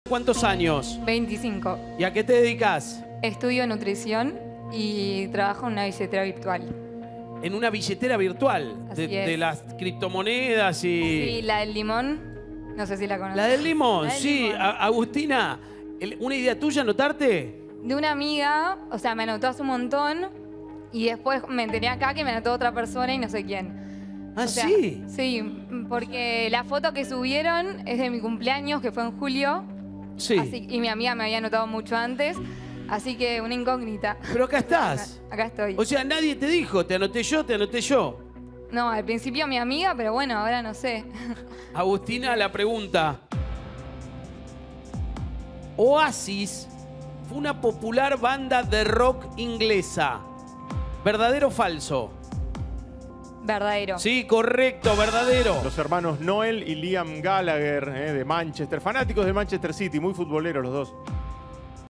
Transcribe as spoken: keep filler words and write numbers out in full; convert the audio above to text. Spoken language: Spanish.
¿Cuántos años? veinticinco. ¿Y a qué te dedicas? Estudio nutrición y trabajo en una billetera virtual. En una billetera virtual de, Así es. de las criptomonedas y... Sí, la del limón. No sé si la conoces. La del limón, La del sí. limón. A- Agustina, el- ¿una idea tuya anotarte? De una amiga, o sea, me anotó hace un montón y después me enteré acá que me anotó otra persona y no sé quién. ¿Ah, O sea, sí? Sí, porque la foto que subieron es de mi cumpleaños, que fue en julio. Sí. Así- y mi amiga me había anotado mucho antes. Así que una incógnita. Pero acá estás. Acá, acá estoy. O sea, nadie te dijo, te anoté yo, te anoté yo. No, al principio mi amiga, pero bueno, ahora no sé. Agustina, la pregunta. Oasis fue una popular banda de rock inglesa. ¿Verdadero o falso? Verdadero. Sí, correcto, verdadero. Los hermanos Noel y Liam Gallagher, eh, de Manchester. Fanáticos de Manchester City, muy futboleros los dos.